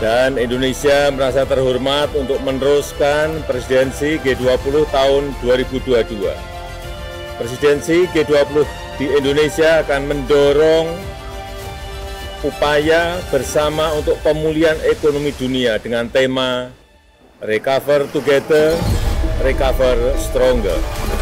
Dan Indonesia merasa terhormat untuk meneruskan presidensi G20 tahun 2022. Presidensi G20 di Indonesia akan mendorong upaya bersama untuk pemulihan ekonomi dunia dengan tema Recover Together, Recover Stronger.